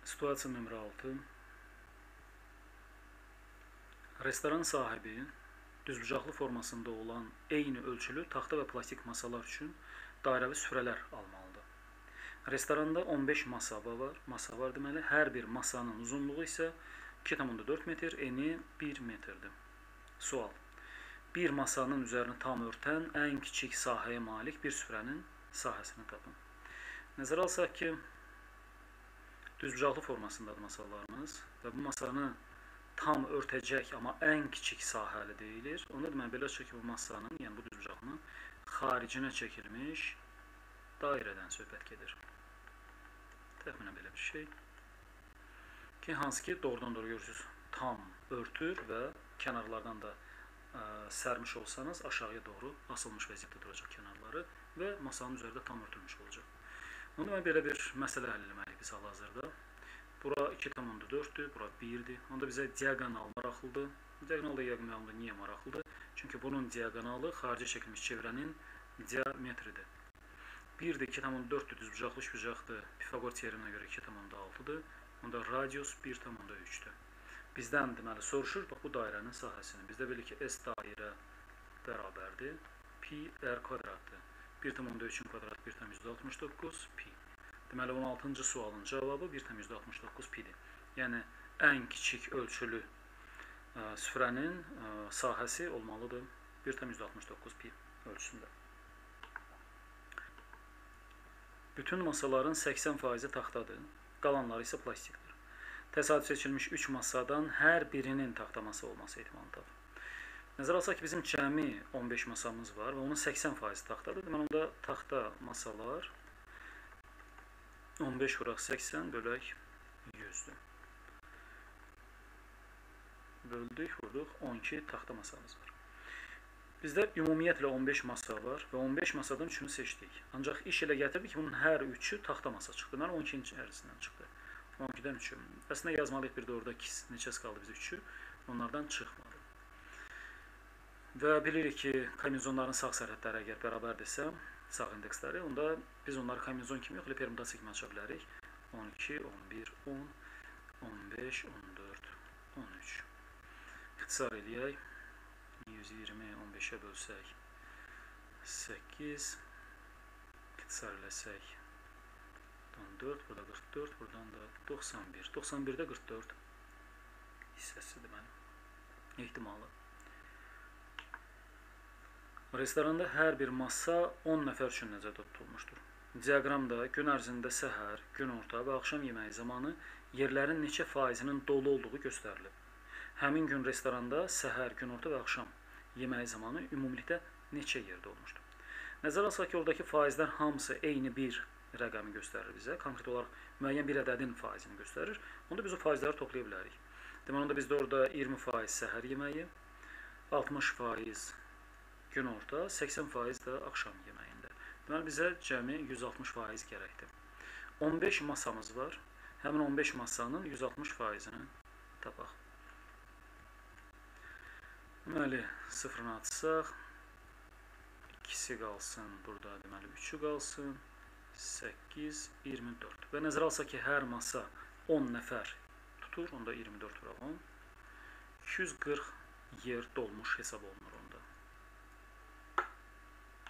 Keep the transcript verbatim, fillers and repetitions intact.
Situasiya nömrə altı. Restoran sahibi düzbucaqlı formasında olan eyni ölçülü taxta və plastik masalar üçün dairəvi süfrələr almalıdır. Restoranda on beş masa var, masa var deməli. Hər bir masanın uzunluğu isə iki tam dörd metr, eni bir metrdir. Sual. Bir masanın üzərini tam örtən ən kiçik sahəyə malik bir süfrənin sahəsini tapın. Nəzərə alsaq ki, düzbucaqlı formasındadır masalarımız və bu masanı tam örtəcək, amma ən kiçik sahəli deyilir. Onda deməli belə çıxır ki, bu masanın, yəni bu düzbucaqlının xaricinə çəkilmiş dairədən söhbət gedir. Təxminən belə bir şey. Ki, hansı ki, doğrudan doğru görürsünüz, tam örtür və kənarlardan da ə, sərmiş olsanız aşağıya doğru asılmış vəziyyətdə duracaq kənarları və masanın üzərində tam örtülmüş olacaq. Onda mən belə bir məsələ həll etməliyik biz hal-hazırda. Bura iki tam dörddür, bura birdir. Onda bizə diaqonal maraqlıdır. Diaqonal da yəqin məlumatda niyə maraqlıdır? Çünki bunun diaqonalı xarici çəkilmiş çevrənin diametridir. birdir, iki tam dörddür, düzbucaqlı üçbucaqdır. Pifaqor teoreminə görə iki tam altıdır. Onda radius bir tam üçdür. Bizdən deməli soruşur, bax bu dairənin sahəsini. Bizdə bilir ki, S dairə bərabərdir. Pi r kvadratdır. bir tam üçün kvadrat bir tam yüz altmış doqquz pi. Deməli, on altıncı sualın cavabı bir tam yüz altmış doqquz pi'dir. Yəni, ən kiçik ölçülü ə, süfrənin ə, sahəsi olmalıdır bir tam yüz altmış doqquz pi ölçüsündə. Bütün masaların səksən faizi taxtadır, qalanları isə plastikdir. Təsadüf seçilmiş üç masadan hər birinin taxta masa olması ehtimalı tapır. Nəzərə alsaq ki, bizim cəmi on beş masamız var və onun səksən faizi taxtadır. Deməli, onda taxta masalar on beş vuraq səksən bölək yüzdür. Böldük, vurduq, on iki taxta masamız var. Bizdə ümumiyyətlə on beş masa var və on beş masadan üçünü seçdik. Ancaq iş elə gətirdi ki, bunun hər üçü taxta masa çıxdı. Deməli, on ikinin içərisindən çıxdı. on ikidən üçü. Əslində yazmalıyıq bir də orada neçəsi qaldı bizə üçü. Onlardan çıxmadı. Və bilirik ki, kombinezonların sağ sərhədləri əgər bərabərdirsə, sağ indeksləri, onda biz onları kombinezon kimi yox, permütasiya kimi aça bilərik. on iki, on bir, on, on beş, on dörd, on üç. İxtisar eləyək. yüz iyirmi, on beşə bölsək səkkiz. İxtisar eləsək on dörd, burada qırx dörd, buradan da doxsan bir. doxsan birdə qırx dörd hissəsi deməli. Ehtimalı. Restoranda hər bir masa on nəfər üçün nəzərdə tutulmuşdur. Diaqramda gün ərzində səhər, günorta və axşam yeməyi zamanı yerlərin neçə faizinin dolu olduğu göstərilib. Həmin gün restoranda səhər, günorta və axşam yeməyi zamanı ümumilikdə neçə yerdə olmuşdur? Nəzərə alsaq ki, oradakı faizlər hamısı eyni bir rəqəmi göstərir bizə. Konkret olaraq müəyyən bir ədədin faizini göstərir. Onda biz o faizləri toplaya bilərik. Deməli, onda bizdə orada iyirmi faiz səhər yeməyi, altmış faiz günorta, səksən faiz də axşam yeməyində. Deməli, bizə cəmi yüz altmış faiz gərəkdir. on beş masamız var. Həmin on beş masanın yüz altmış faizini tapaq. Deməli, sıfırını atsaq, ikisi qalsın, burada deməli üçü qalsın, səkkiz, iyirmi dörd. Və nəzərə alsaq ki, hər masa on nəfər tutur, onda iyirmi dörd vuraq on. iki yüz qırx yer dolmuş hesab olunur onda.